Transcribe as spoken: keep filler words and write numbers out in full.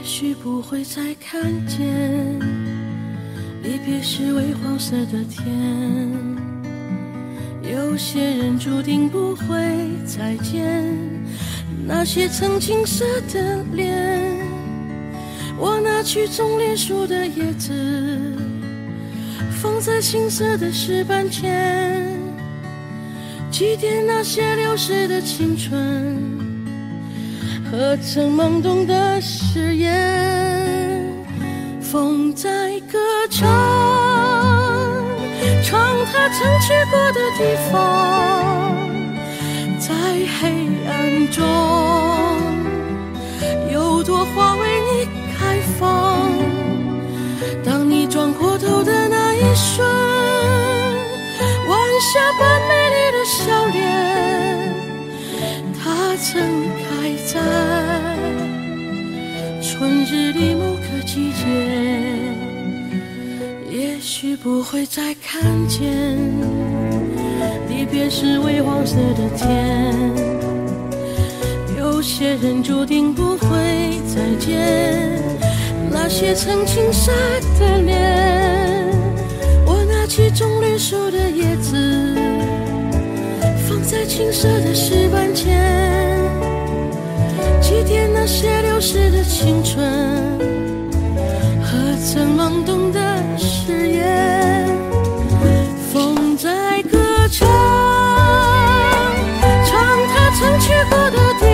许不会再看见，离别时微黄色的天。有些人注定不会再见，那些曾青涩的脸。我拿去种莲树的叶子，放在青涩的石板前，祭奠那些流逝的青春和曾懵懂的誓言。风在歌唱，唱它曾去过的地方，在黑暗中有朵花为你开放。当你转过头的那一瞬，晚霞般美丽的笑脸，它曾开在春日里某个季节，也许不会再看见。离别时微黄色的天，有些人注定不会再见，那些曾青涩的脸。我拿起种绿树的叶子，放在青涩的石板前，祭奠那些流逝的青春和曾懵懂的誓言。风在歌唱，唱它曾去过的地